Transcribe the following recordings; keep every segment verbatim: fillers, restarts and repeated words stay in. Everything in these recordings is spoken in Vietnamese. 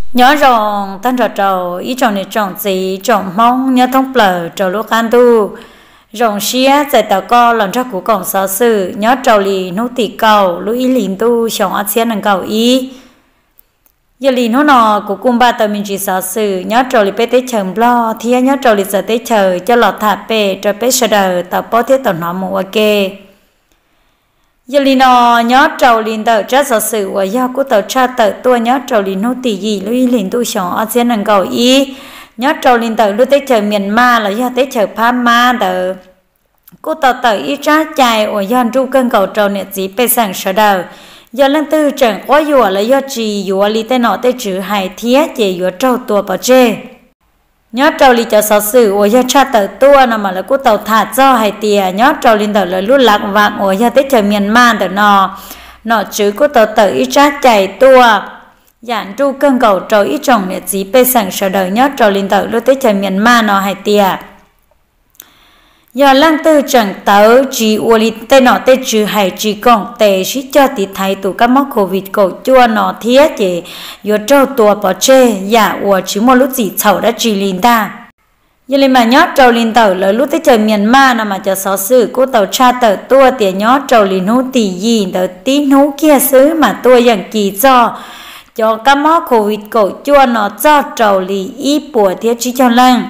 nhớ rồng tan trò trầu ý trồng này trồng gì trồng mong nhớ thông bờ trầu lúc ăn tu rồng xía tại tàu co lần cho cụ cổng sáu sự nhớ trầu lì nô tì cầu lúc ý lìn tu chồng ăn xiên đằng cầu ý giờ lìn nó nọ cụ cung ba tàu mình chỉ sáu sự nhớ trầu lì bê tế chồng lo thì nhớ trầu lì giờ tế chờ cho lọt thả bê cho bê sờ đờ tàu bó thiết tàu nó mua ok giờ lì nó nhớ trầu lìn tàu cha sáu sự và do cụ tàu cha tàu tôi nhớ trầu lìn nô tì gì lúc ý lìn tu chồng ăn xiên đằng cầu ý nhớ trâu linh tử lúc tới chờ miền ma là do tới chờ pha ma tử cô tàu tử ít ra chạy ở dân tru cân cầu trâu nè chỉ bê sang sở đầu do lần tư chẳng quá dùa là do trì dùa li tới nọ tới chữ hài thiết chỉ dùa trâu tua bảo chê nhớ trâu li cho sáu sự ở do cha tử tua nằm mà là cô tàu thả cho hài tìa nhớ trâu linh tử là lúc lạc vàng ở do tới chờ miền ma tử nọ nọ chữ cô tàu tử ít ra chạy tua dạng tru cân cầu trâu ít trồng nè chỉ bê sang sở đầu nhớ trâu linh tử lúc tới chờ miền ma nọ hài tìa giờ lăng tư chẳng tớ chỉ u li tên nọ tên chữ hay chỉ còn tệ chỉ cho tí thấy tụ các mắc covid cầu chua nọ thiết chỉ giờ trâu tua bỏ chê dạ u chỉ một lúc gì chậu đã chỉ linh ta giờ lên mà nhớ trâu linh tàu là lúc tới trời miền ma nằm mà cho sáu sự cô tàu cha tàu tua tiền nhớ trâu linh hú tỷ gì tàu tín hú kia xứ mà tua dạng kỳ cho cho các mắc covid cầu chua nọ cho trâu lì ít bùa thiết chỉ cho lăng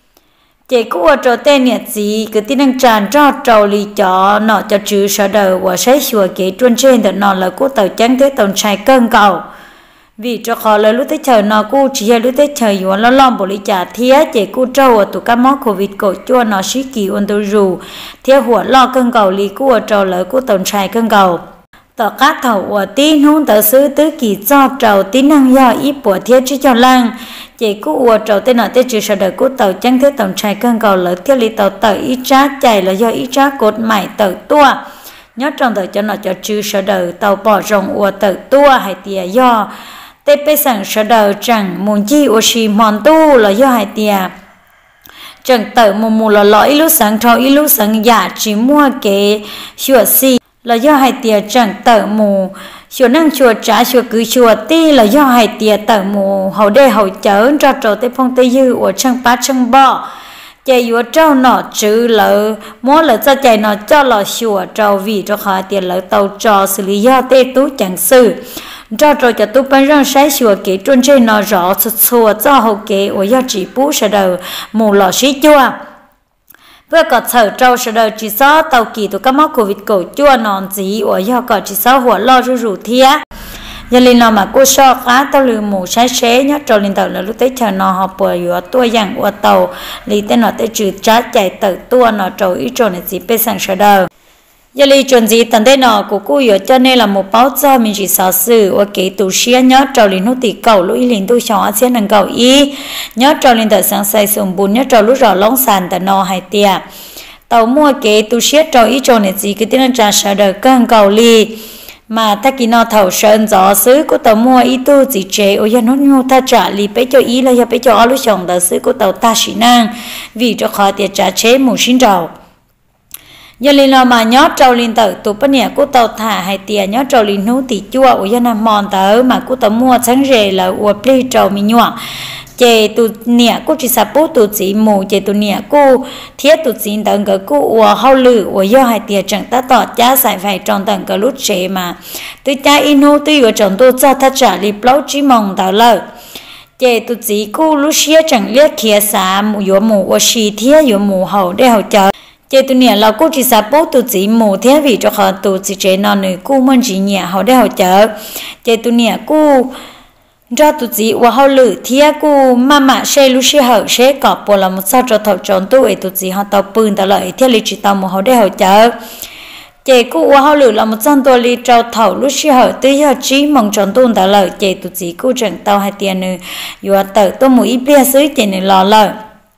chị cũng ở chỗ tên nhiệt gì cứ tin năng tràn cho trâu lì cho nọ cho chữ sở đầu và xây chùa kế truân trên đó nọ là cô tàu trắng thế tàu trai cân cầu vì cho khó là lúc tới chờ nọ cô chỉ là lúc tới chờ yếu nó lom bộ lý trả thiết chị cô trâu ở tụ các món covid cổ chua nọ xí kỳ ôn tôi rù thiết hùa lo cân cầu lì cô ở trâu là cô tàu trai cân cầu tỏ các thầu ở tin hôn tờ sư tứ kỳ cho trâu tín năng do ít bộ thiết chứ cho lăng chị cô ua trâu tên nọ tên chữ sở đời cô tàu trắng thế tàu trai cân cầu lớn thiết lý tàu tàu ít trá chạy là do ít trá cột mày tàu tua nhớ trong tàu cho nó cho chữ sở đời tàu bỏ rồng ua tàu tua hay tìa do tê bê sẵn sở đời chẳng muốn chi ua xì mòn tu là do hay tìa chẳng tàu mù mù là lõi lúc sáng trâu ít lúc sáng giả chỉ mua kế xua xì là do hai tia chẳng tờ mù chùa năng chùa trả chùa cứ chùa ti là do hai tia tờ mù hậu đê hậu chớ cho trâu tê phong tê dư ở trong bát trong bò chạy ở trâu nọ chữ lỡ mua lỡ cho chạy nọ cho lọ chùa trâu vì cho khỏi tiền lỡ tàu trò xử lý do tê tú chẳng xử cho trâu cho tú bán răng sái chùa kế trôn trên nọ rõ sụt chùa cho hậu kế ở do chỉ bú sợ đầu mù lọ xí chua vừa có thở trâu sợ đời chỉ số tàu kỳ tụ các mắc covid cổ chua non gì ở do có chỉ sốหัว lo rủ rủ thía giờ lên nào mà cô so khá tàu lừa mù sai xé nhớ trâu lên tàu là lúc tới chờ nó học bồi ở tua dạng ở tàu lý tên nó tới trừ trả chạy tàu tua nó trâu ít trâu này chỉ bê sang sợ đời giờ lên chuẩn gì tận đây nó của cô ở cho nên là một báo cho mình chỉ sáu sự ở cái tủ xía nhớ trâu lên nút tì cầu lúc lên tu chọn xía đằng cầu ý nhớ trâu lên tàu sáng say sùng bùn nhớ trâu lúc rõ lông sàn tàu nó hay tiệt tàu mua cái tủ xía trâu ít trâu này gì cái tên là trà sợ đời cân cầu li mà ta kỳ nó thầu sơn gió xứ của tàu mua ít tu gì chế ở nhà nó nhu ta trả li bé cho ý là nhà bé cho ở lúc chồng tàu xứ của tàu ta xí năng vì cho khó tiệt trả chế mù xin trâu giờ lên nào mà nhớ trâu lên tàu tụ bên nhà cô tàu thả hay tiền nhớ trâu lên nú thì chua ở dân nam mòn tàu mà cô tàu mua sáng rề là ở plei trâu mình nhọ chè tụ nhà cô chỉ sắp bố tụ chỉ mù chè tụ nhà cô thiết tụ chỉ tận cái cô ở hậu lử ở do hai tiền chẳng ta tỏ giá giải phải tròn tận cái lúc chế mà tôi cha inu tôi ở trong tôi cho ta trả li plau chỉ mong tàu lợ chè tụ chỉ cô lúc xưa chẳng liếc kia xa mù yếu mù ở xì thiết yếu mù hậu để hậu chờ chế tụi nè là cô chỉ sắp bố tụi chỉ mù thế vì cho họ tụi chỉ chế nó nữa cô muốn chỉ nhẹ họ để họ chờ chế tụi nè cô cho tụi chỉ và họ lử thế cô mama xe lúc xe hở xe cọp bộ là một sao cho thầu tròn tụi tụi chỉ họ tàu pưng tàu lợi thế lịch chỉ tàu một họ để họ chờ chế cô và họ lử là một trăm tuổi li trâu thầu lúc xe hở tới giờ chỉ mong tròn tụi tàu lợi chế tụi chỉ cô chẳng tàu hai tiền nữa vừa tàu tôi muốn ít bia xứ chế này lò lợi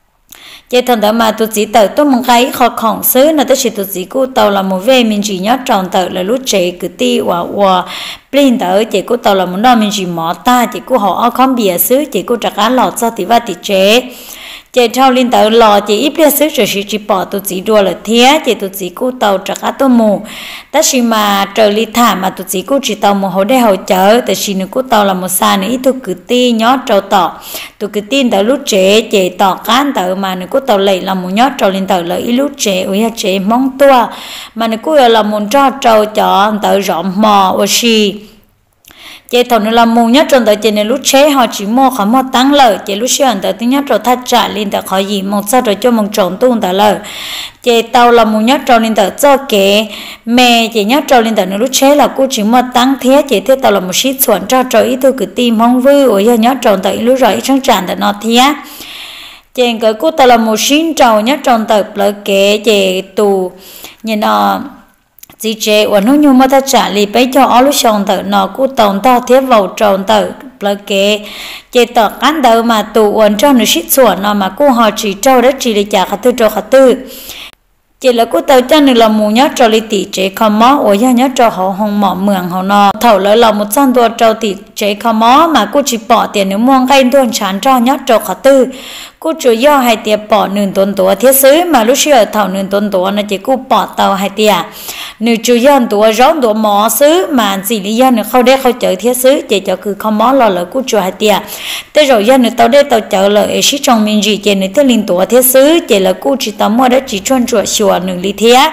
chế thằng đó mà tụi chỉ tàu tôi muốn cái khó khổng xứ là tôi chỉ tụi chỉ cô tàu là một về mình chỉ nhớ tròn tàu là lúc chế cứ ti và và plin tàu chế cô tàu là một đôi mình chỉ mỏ ta chế cô họ không bìa xứ chế cô trả cá lọt cho thì va thì chế chị trâu lên tàu lò chị ít biết sức rồi chị bỏ tụi chị đua là thế chị tụi chị cú tàu trả cá tôm mù ta chỉ mà trời li thả mà tụi chị cú chỉ tàu một hồi để hỗ trợ tại chỉ nữa cú tàu là một xa nữa ít tụi cứ ti nhót trâu tỏ tụi cứ tin tàu lúc trẻ chị tỏ cán tàu mà nữa cú tàu lấy là một nhót trâu lên tàu lấy lúc trẻ ôi trẻ mong tua mà nữa cú là một trâu trâu chọn tàu rộng mò ôi xì chị thầu nó làm mù nhất trong đời chị này lúc chế họ chỉ mua khó mua tăng lợi chị lúc xưa đời thứ nhất rồi thắt trả lên tại khỏi gì một sao rồi cho một trộn tuôn tại lợi chị tàu là mù nhất trong lên tại cho kế mẹ chị nhất trong lên tại nó lúc chế là cô chỉ mua tăng thế chị thế tàu là một shit chuẩn cho trời ít tôi cứ tìm không vui ở giờ nhất trong tại lúc rồi trong tràn tại nó thế chị cái cô tàu là một shit trâu nhất trong tại lợi kế chị tù nhìn nó chỉ chế và nó nhung mà ta trả lý bây cho ở lúc xong tự nó cũng tổng to thiết vào tròn tự là kế chế tờ cán đầu mà tụ uẩn cho nó xích xuẩn nó mà cô họ chỉ trâu đất chỉ để trả khá tư trâu khá tư chỉ là cô tàu cho nên là mù nhớ cho lý tỷ chế không mó ở nhà nhớ cho họ hồng mỏ mường họ nó thầu lợi là một trăm đô trâu tỷ chế không mó mà cô chỉ bỏ tiền nếu mua ngay tuần chán cho nhớ trâu khá tư cô chủ do hai tiền bỏ nương tuần tuổi thiết sứ mà lúc xưa thầu nương tuần tuổi nó chỉ cô bỏ tàu hai tiền nếu chủ do tuổi rón tuổi mỏ sứ mà gì lý do nữa không để không chở thiết sứ chỉ cho cứ không mó lo lợi cô chủ hai tiền thế rồi do nữa tàu để tàu chở lợi sĩ trong mình gì chỉ nữa thế linh tuổi thiết sứ chỉ là cô chỉ tàu mua đó chỉ chuyên chuột xùa nương lý thiết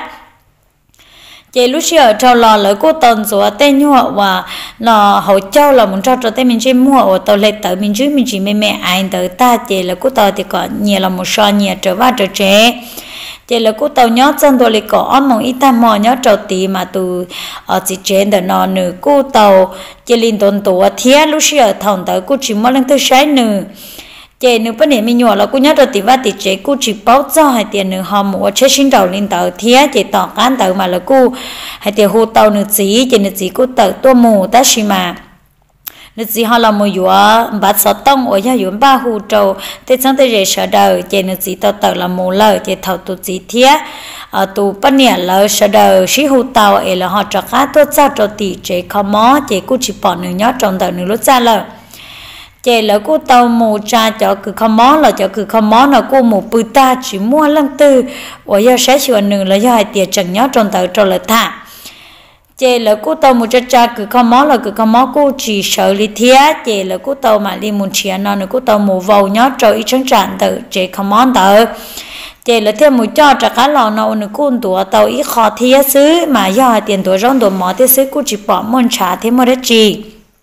chị lúc xưa trâu lò lợi cô tần số tên nhọ và nó hỗ trợ là muốn cho cho tên mình chỉ mua ở tàu lệ tới mình chứ mình chỉ mẹ mẹ ai tới ta chị là cô tàu thì có nhiều là một số nhiều trở vào trở trẻ chị là cô tàu nhớ chân tôi lại có mong ít ta mò nhớ trâu tí mà từ ở chỉ trên đó nó nữ cô tàu chị linh tuần tuổi thế lúc xưa thằng tới cô chỉ mua lên tới sáu nữ chị nếu bên này mình nhỏ là cô nhớ rồi thì vắt thì chị cô chỉ báo cho hai tiền nữa họ mua chế sinh đầu lên tàu thế chị tỏ cán tàu mà là cô hai tiền hồ tàu nữa gì chị nữa gì cô tàu tua mù ta xí mà nữa gì họ làm một vừa bắt sáu tông ở nhà vừa ba hồ trâu thế sáng tới giờ sợ đời chị nữa gì tàu tàu là mù lời chị thầu tụ gì thế ở tụ bên này là sợ đời xí hồ tàu ấy là họ trả cá tốt ra cho tỷ chị không mó chị cô chỉ bỏ nữa nhớ trong tàu nữa lúc ra lời chị là cô tàu mù cha cho cứ không mó là cho cứ không mó là cô mù bự ta chỉ mua lăng tư ở giờ sẽ chịu nửa là do hai tiền chẳng nhớ trong tàu cho là thả chị là cô tàu mù cha cha cứ không mó là cứ không mó cô chỉ sợ lý thiết chị là cô tàu mà đi muốn chia nó nữa cô tàu mù vào nhớ cho ít trắng tràn tự chị không mó tàu chị là thêm một cho trả cá lò nó nữa cô tuổi tàu ít khó thiết xứ mà do hai tiền tuổi rong tuổi mỏ thiết xứ cô chỉ bỏ môn trả thêm một đất gì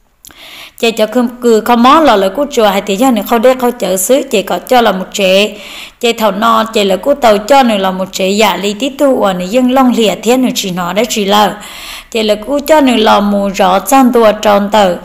chị cho cứ cứ không mó là lời cô chùa hay thì do này không để không chở xứ chị có cho là một trẻ chị thầu no chị là cô tàu cho này là một trẻ giả lý tí tu ở này dân long liệt thiên này chỉ nó đấy chỉ là chị là cô cho này là một rõ trăm tua tròn tờ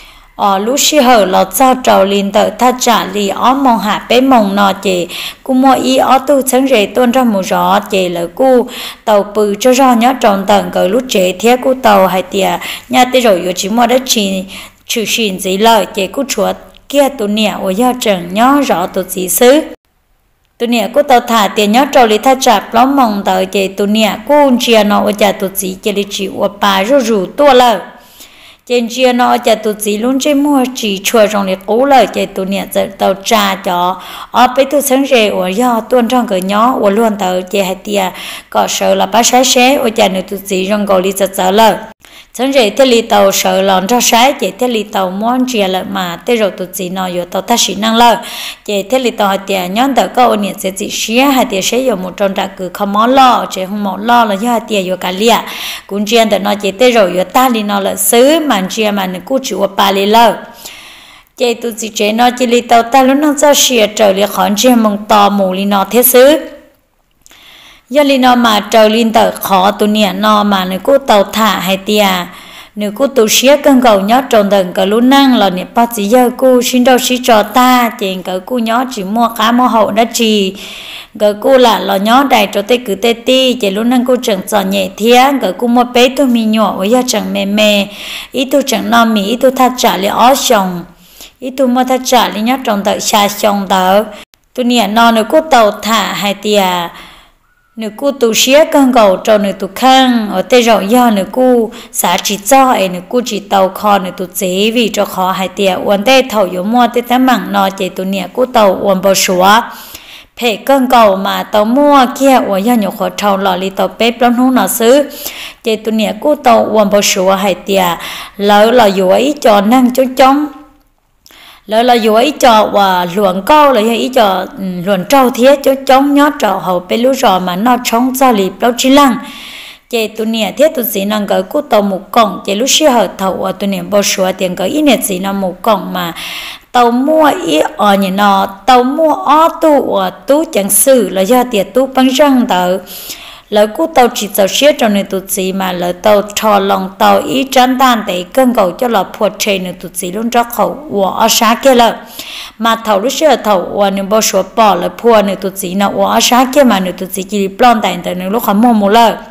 ở lúc xưa hở là sao trầu liền tờ ta trả lì ó mong hạ bé mong nọ chị cô mua y ó tu sáng rể tuôn ra một rõ chị là cô tàu bự cho rõ nhớ tròn tờ cỡ lúc trẻ thế cô tàu hay tiề nhà tới rồi yo chỉ mua đất chỉ chữ xin gì lời chị cô chuột kia tụi nè ở do trần nhớ rõ tụi gì xứ tụi nè cô tàu thả tiền nhớ trâu lý thà chạp lắm mong tàu chị tụi nè cô chia nó ở nhà tụi gì chị lý chịu ở bà rủ rủ tua lời trên chia nó cho tụi gì luôn trên mua chỉ chua trong liệt cố lời chị tụi nè tàu trà cho ở bên tụi sáng rể ở do tuôn trong cửa nhỏ ở luôn tàu chị hay tia có sợ là bác sáng xé ở nhà nữa tụi gì trong gọi lý giật giật lời chẳng rể thế li tàu sợ lòn ra sái chị thế li tàu muốn chia lại mà thế rồi tụi chị nói vô tàu ta chỉ năng lợi chị thế li tàu hai tiền nhón tàu câu nhiệt sẽ chỉ xía hai tiền sẽ dùng một trong trạc cứ không món lo chị không món lo là do hai tiền vô cả lia cũng chia tàu nói chị thế rồi vô ta li nó là xứ mà chia mà nó cũng chịu ba li lợ chị tụi chị chế nói chị li tàu ta lúc nào ra xía trời li khỏn chia mong to mù li nó thế xứ do li nó mà trời linh tờ khó tụi nè nó mà nếu cô tàu thả hay tia nếu cô tụ xía cân cầu nhớ tròn tầng cả lúc năng là nè bắt chỉ giờ cô xin đâu xí cho ta chèn cả cô nhớ chỉ mua cá mua hậu đã chỉ cả cô là là nhớ đầy cho tê cứ tê ti chỉ lúc năng cô chẳng sợ nhẹ thiếng cả cô mua bé tôi mi nhỏ với giờ chẳng mềm mềm ít tôi chẳng no mì ít tôi thắt trả lại ó sòng ít tôi mua thắt trả lại nhớ tròn tờ xa sòng tờ tụi nè nó nếu cô tàu thả hay tia nếu cô tu xía cân cầu cho nếu tu khang ở tây rộng do nếu cô xả chỉ cho ấy nếu cô chỉ tàu kho nếu tu chế vì cho khó hai tiệt uốn tây thầu yếu mua tây tám mảng nọ chỉ tu nhẹ cô tàu uốn bao số phê cơn cầu mà tàu mua kia ở nhà nhục khó trâu lò li tàu bếp lắm hú nó xứ chế tụi nè cú tàu uổng bao sủa hay tiệt lỡ là dù ấy cho năng cho chóng lỡ là dù ấy cho và luận câu là ý cho luận trâu thiết cho chóng nhót trâu hậu bê lú rò mà nó chống ra lì bao chi lăng chế tụi nè thiết tụi gì năng gửi cú tàu một cổng chế lúc xưa hợp thầu ở tụi nè bao sủa tiền gửi ít nè gì nó một cổng mà tàu mua ít ở nhà nó tàu mua ở tu ở tu chẳng xử là do tiền tu băng răng tờ lỡ cú tàu chỉ tàu xếp trong này tụt gì mà lỡ tàu thò lòng tàu ý tránh tan để cân cầu cho lọ phuật trên này tụt gì luôn cho khẩu ở xã kia lợ mà thầu lúc xưa thầu ở nơi bao số bỏ lỡ phuật này tụt gì nào ở xã kia mà này tụt gì chỉ plon tại tại nơi lúc họ mua mua lợ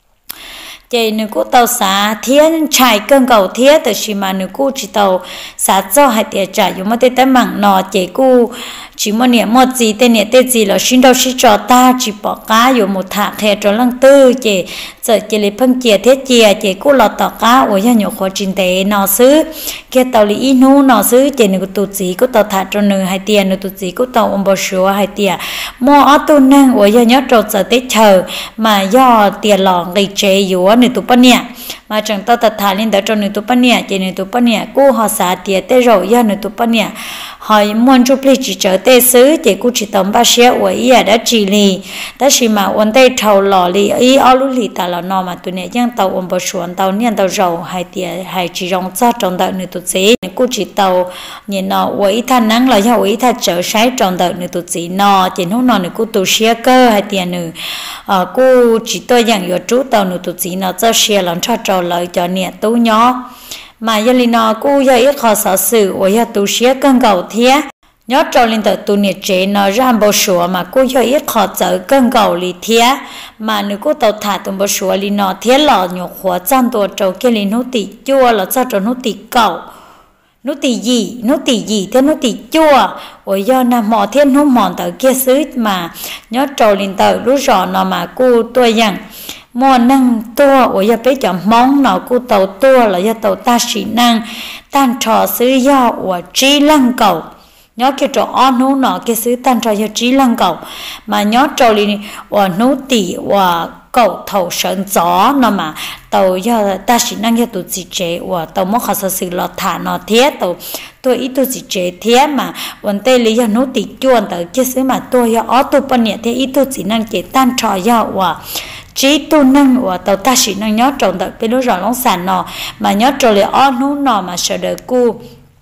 chế nếu cô tàu xả thiên chạy cân cầu thiết từ khi mà nếu cô chỉ tàu xả cho hai tiền trả dùng một tên tên mảng nọ chế cô chỉ một niệm một gì tên niệm tên gì là xin đâu xin cho ta chỉ bỏ cá dùng một thạc hè cho lăng tư chế giờ chế lấy phân chia thiết chia chế cô lọt tàu cá ở nhà nhiều khó trình tế nọ xứ kia tàu lý inu nọ xứ chế nếu cô tụt gì cô tàu thả cho nửa hai tiền nếu tụt gì cô tàu ông bảo số hai tiền mua ở tu năng ở nhà nhớ trâu giờ tết chờ mà do tiền lọ gây chế yếu nếu tụt bao nhiêu mà chẳng tao thật thà lên đó cho nếu tụt bao nhiêu chế nếu tụt bao nhiêu cô họ xả tiền tết rồi do nếu tụt bao nhiêu hỏi muốn chụp lịch chỉ chờ tết xứ chế cô chỉ tầm ba xe ở ý đã chỉ lì đó chỉ mà ôn tây thầu lò lì ý ở lúc lì ta là nó mà tụi này chẳng tàu ôn bờ xuân tàu niên tàu dầu hai tiền hai chỉ rong ra trong đợt nữa tụt gì cô chỉ tàu nhìn nó ở ý thanh nắng là do ý thanh chờ sái trong đợt nữa tụt gì nó chỉ hôm nọ nữa cô tụt xe cơ hai tiền nữa ờ cô chỉ tôi dặn ở chú tàu nữa tụt gì nó cho xe làm cho trâu lợi cho nè tú nhỏ mà giờ lì nó cô giờ ít khó xử sự ở giờ tụt xe cân cầu thiệt nhớ trâu lên từ tụi nhiệt chế nó ra bao sủa mà cô cho ít khó chở cân cầu lì thiệt mà nếu cô tàu thả tụi bao sủa lì nó thiệt lò nhục hóa chân tuổi trâu kia lì nút tì chua là sao trâu nút tì cầu nút tì gì nút tì gì thế nút tì chua ở do nằm mò thiên nút mòn từ kia xứ mà nhớ trâu lên từ lúc rõ nó mà cô tôi rằng mò năng tua ở giờ bé chọn món nó cô tàu tua là do tàu ta chỉ năng tan trò xứ do ở trí lăng cầu nhớ cái trò on nú nọ cái xứ tan trò cho trí lăng cầu mà nhớ trò li và nú tỉ và cầu thầu sơn gió nó mà tàu do ta chỉ năng cho tụi chị chế và tàu mất khó sự lọt thả nó thiết tàu tôi ít tụi chị chế thiết mà vấn đề lý do nú tỉ chuồn tới cái xứ mà tôi do ở tụi bên nhẹ thế ít tụi chị năng chế tan trò do và trí tu năng và tàu ta chỉ năng nhớ tròn tới cái lúc rồi nó sàn nọ mà nhớ trò li on nú nọ mà sợ đời cu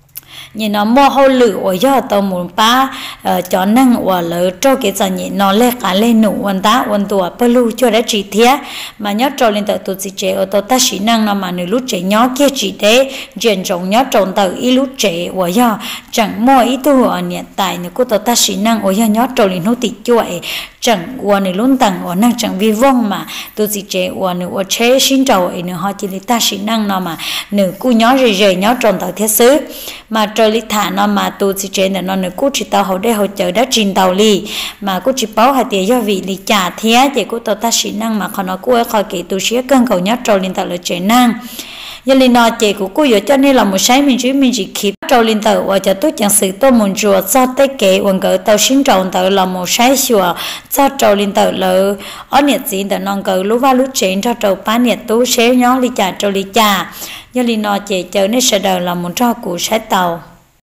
nhìn nó mua hậu lử ở do tàu muốn ba cho năng và lỡ cho cái giờ nhìn nó lên cả lên nụ vấn ta vấn tua pelu cho đã chỉ thế mà nhớ trâu lên tàu tụi chị trẻ ở tàu ta chỉ năng nó mà nếu lúc trẻ nhớ kia chỉ thế chuyện trong nhớ trồng tàu ít lúc trẻ ở do chẳng mua ít tu ở hiện tại nếu cô tàu ta chỉ năng ở do nhớ trâu lên nút tịt chuỗi chẳng qua nếu luôn tặng ở năng chẳng vi vong mà tụi chị trẻ ở nếu ở chế xin trâu ấy nếu họ chỉ lấy ta chỉ năng nó mà nếu cô nhớ rời rời nhớ trồng tàu thiết xứ mà trời lý thả nó mà tụi chị trẻ nó nếu cô chỉ tàu hậu đây hậu chờ đã trình tàu li mà cô chỉ báo hai tiền do vị lý trả thế thì cô tàu ta chỉ năng mà họ nói cô ấy khỏi kỹ tụi xía cân cầu nhớ trâu lên tàu là trẻ năng giờ lên nói chị của cô giờ cho nên là một sáng mình chỉ mình chỉ kịp trâu lên tàu và cho tôi chẳng sự tôi muốn chùa cho tới kệ quần cỡ tàu xin trâu tàu là một sáng chùa cho trâu lên tàu là ở nhiệt gì tàu non cỡ lúc vào lúc chuyện cho trâu bán nhiệt tú xéo nhó li trà trâu li trà giờ lên nói chị chờ nên sợ đời là một trâu của sáng tàu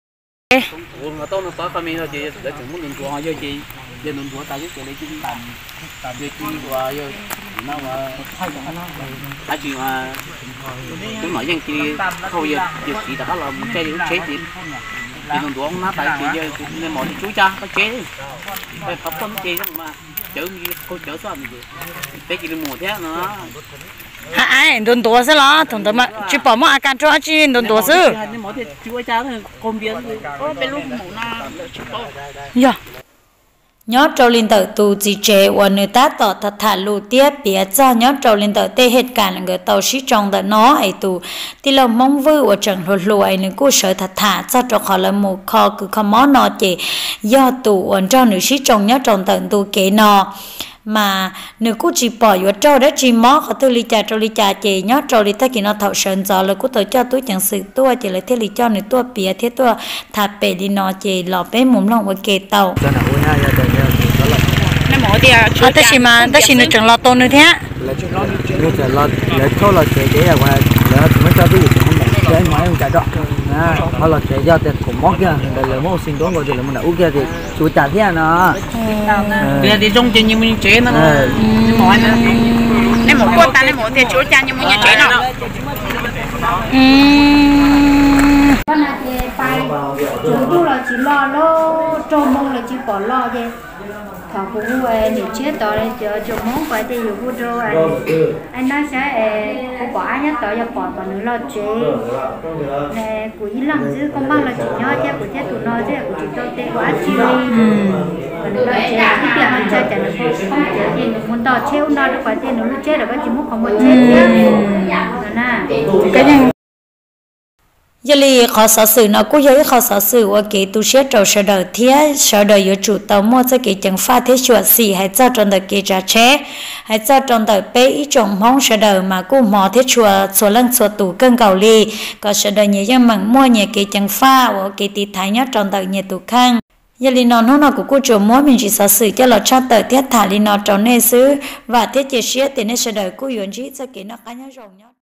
mà tôi nó có phần mình rồi chị để chúng muốn chùa giờ chị giờ mình chùa tại cái chỗ này chị làm làm việc chị và giờ nó mà hai chị mà cũng nói rằng chị thôi giờ giờ chị đã là một cái chế chị thì mình chùa nó tại chị giờ nên mọi chú cha có chế phải tập tâm chị mà chở như cô chở sao mình để chị đi mua thế nữa ai đồn tua sẽ lo thằng tao mà chỉ bỏ một akan cho chị đồn tua chứ nên mọi thứ chú cha thì công việc có bên lúc mù na chỉ bỏ dạ nhớ trâu linh tử tù chỉ chế và người ta tỏ thật thà lù tiếp biết cho nhớ trâu linh tử tê hết cả là người tàu sĩ trong đó nó ấy tù thì là mong vư ở trận lùi lùi nên cô sợ thật thà cho cho họ là một kho cứ không món nó chỉ do tù ở trong nữ sĩ trong nhớ trong tận tù kế nó mà nếu cô chỉ bỏ vô trâu đó chỉ mó họ tôi li trà trâu li trà chị nhớ trâu li ta kia nó thầu sơn gió là cô tôi cho tôi chẳng sự tôi chỉ là thế li cho này tôi bịa thế tôi thà bể đi nó chị lọ bé mồm lòng ở kề tàu cho nào ui ha giờ nó mỏ thì à tất nhiên mà tất nhiên nó chẳng lo tôn nữa thế là như là lo là thôi là chạy chạy là qua là chúng mới cho cái gì chạy máy không chạy đó à họ là chạy ra thì cũng móc kia là là móc sinh tốn rồi thì là mình đã uống kia thì chú trả thế nó bây thì trong chuyện như mình chế nó mỏ nữa nó mỏ con ta nó mỏ thì chú cha như mình như chế nó con này thì phải chúng tôi là chỉ lo lo trông mong là chỉ bỏ lo chứ thằng phụ huynh nếu chết đó là cho cho mong phải thì nhiều phụ trâu anh anh nói sẽ cô bỏ anh nhắc tới giờ bỏ còn nữa lo chế nè của ý làm chứ con mang là chỉ nhớ chứ của chết tụi nó chứ của chỉ tôi tê quá chi li còn lo chế cái tiền ăn chơi chẳng được không không chế thì nó muốn tỏ treo nó được phải thì nó lúc chết là có chỉ muốn không muốn chết chứ rồi nè cái này giờ li khó sở sự nó cũng giống khó sở sự ở cái tu sửa trâu sửa đời thế sửa đời ở chủ tàu mua cho cái chẳng pha thế chuột xì hay cho trong đời cái trà chế hay cho trong đời bé ít trồng mong sửa đời mà cũng mò thế chuột số lần số tủ cân cầu li có sửa đời nhiều dân mặn mua nhiều cái chẳng pha ở cái tít thái nhớ trong đời nhiều tủ khang giờ li nó nó của cô chủ mua mình chỉ sở sự cho là cho đời thiết thả li nó trong nơi xứ và thiết chế sửa thì nên sửa đời cô yuan chỉ cho cái nó cá nhân rộng nhá.